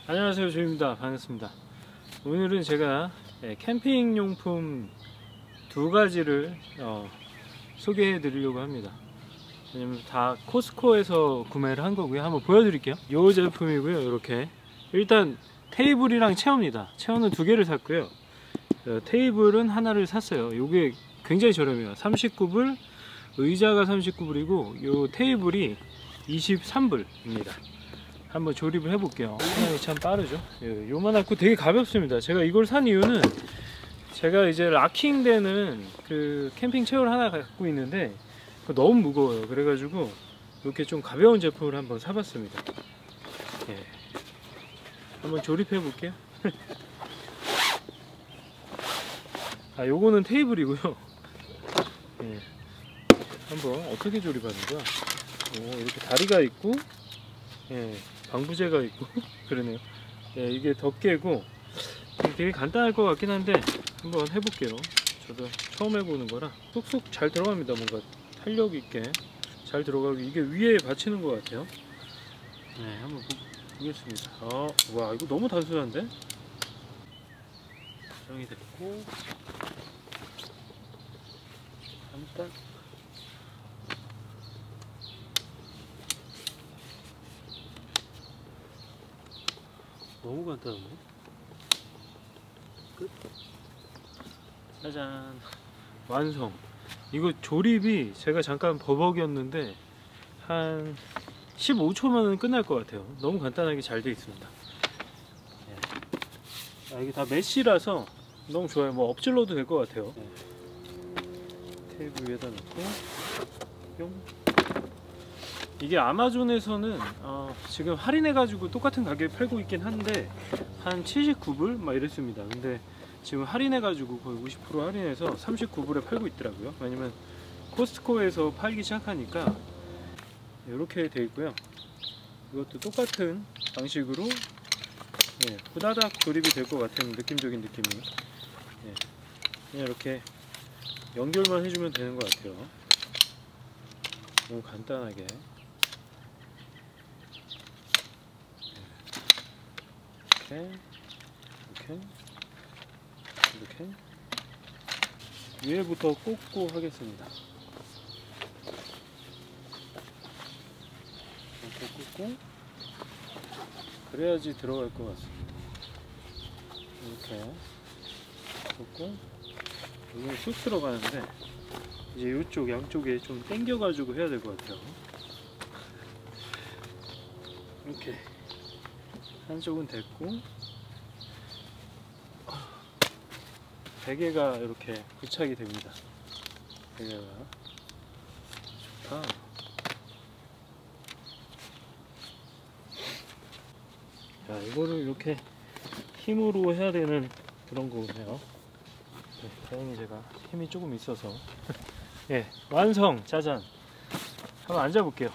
안녕하세요, 조입니다. 반갑습니다. 오늘은 제가 캠핑용품 두 가지를 소개해 드리려고 합니다. 왜냐면 다 코스코에서 구매를 한 거고요. 한번 보여드릴게요. 이 제품이고요. 이렇게 일단 테이블이랑 체어입니다. 체어는 두 개를 샀고요. 테이블은 하나를 샀어요. 이게 굉장히 저렴해요. 39불, 의자가 39불이고 이 테이블이 23불입니다. 한번 조립을 해볼게요. 사용이 참 빠르죠. 요만하고 되게 가볍습니다. 제가 이걸 산 이유는 제가 이제 락킹되는 그 캠핑 체어를 하나 갖고 있는데 너무 무거워요. 그래가지고 이렇게 좀 가벼운 제품을 한번 사봤습니다. 한번 조립해 볼게요. 요거는 테이블이고요. 한번 어떻게 조립하는 거야? 이렇게 다리가 있고 방부제가 있고 그러네요. 이게 덮개고 되게 간단할 것 같긴 한데 한번 해볼게요. 저도 처음 해보는 거라 쏙쏙 잘 들어갑니다. 뭔가 탄력 있게 잘 들어가고 이게 위에 받치는 것 같아요. 한번 보겠습니다. 와, 이거 너무 단순한데? 고정이 됐고 간단. 너무 간단한데? 끝. 짜잔, 완성. 이거 조립이 제가 잠깐 버벅이었는데 한 15초면은 끝날 것 같아요. 너무 간단하게 잘 되어 있습니다. 이게 다 메쉬라서 너무 좋아요. 뭐 엎질러도 될 것 같아요. 테이블 위에다 놓고 뿅. 이게 아마존에서는 지금 할인해가지고 똑같은 가격에 팔고 있긴 한데 한 79불 막 이랬습니다. 근데 지금 할인해가지고 거의 50% 할인해서 39불에 팔고 있더라고요. 왜냐면 코스트코에서 팔기 시작하니까 이렇게 돼 있고요. 이것도 똑같은 방식으로 후다닥 조립이 될 것 같은 느낌적인 느낌이. 그냥 이렇게 연결만 해주면 되는 것 같아요. 너무 간단하게. 이렇게 위에부터 꽂고 하겠습니다. 이렇게 꽂고 그래야지 들어갈 것 같습니다. 이렇게 꽂고 여기는 쑥 들어가는데 이제 이쪽 양쪽에 좀 당겨 가지고 해야 될 것 같아요. 이렇게 한쪽은 됐고 베개가 이렇게 부착이 됩니다. 베개가 좋다. 자, 이거를 이렇게 힘으로 해야 되는 그런 거네요. 다행히 제가 힘이 조금 있어서 완성! 짜잔! 한번 앉아볼게요.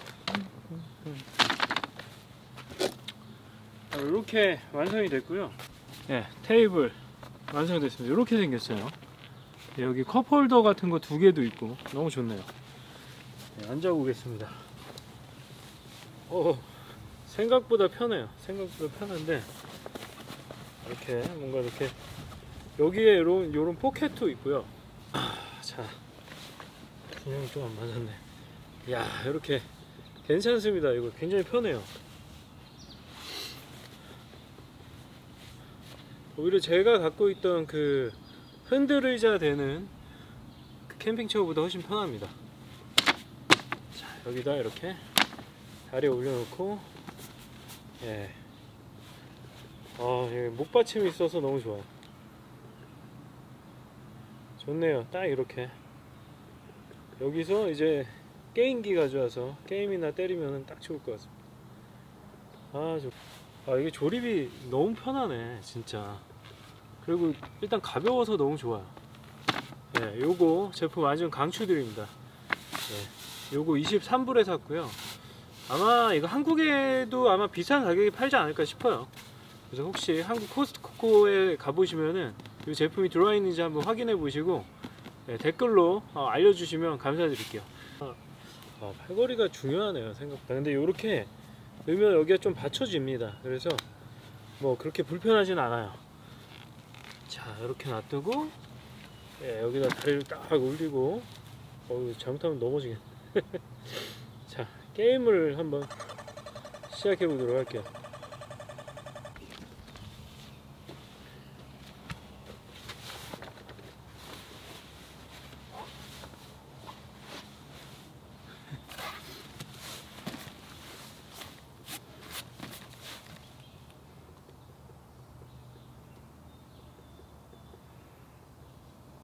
이렇게 완성이 됐고요. 테이블 완성됐습니다. 이렇게 생겼어요. 여기 컵홀더 같은 거 두 개도 있고 너무 좋네요. 앉아보겠습니다. 생각보다 편해요. 생각보다 편한데 이렇게 뭔가 이렇게 여기에 요런 포켓도 있고요. 자, 균형이 좀 안 맞았네. 야, 이렇게 괜찮습니다. 이거 굉장히 편해요. 오히려 제가 갖고 있던 그 핸들 의자 되는 그 캠핑 체어보다 훨씬 편합니다. 자, 여기다 이렇게 다리 올려놓고 여기 목받침이 있어서 너무 좋아요. 좋네요. 딱 이렇게 여기서 이제 게임기 가져와서 게임이나 때리면 딱 좋을 것 같습니다. 이게 조립이 너무 편하네 진짜. 그리고 일단 가벼워서 너무 좋아요. 요거 제품 완전 강추드립니다. 요거 23불에 샀고요. 아마 이거 한국에도 아마 비싼 가격에 팔지 않을까 싶어요. 그래서 혹시 한국 코스트코에 가보시면은 이 제품이 들어와 있는지 한번 확인해 보시고 댓글로 알려주시면 감사드릴게요. 팔걸이가 중요하네요 생각보다. 근데 이렇게 넣으면 여기가 좀 받쳐집니다. 그래서 뭐 그렇게 불편하진 않아요. 자, 이렇게 놔두고, 예, 여기다 다리를 딱 올리고, 잘못하면 넘어지겠네. 자, 게임을 한번 시작해 보도록 할게요.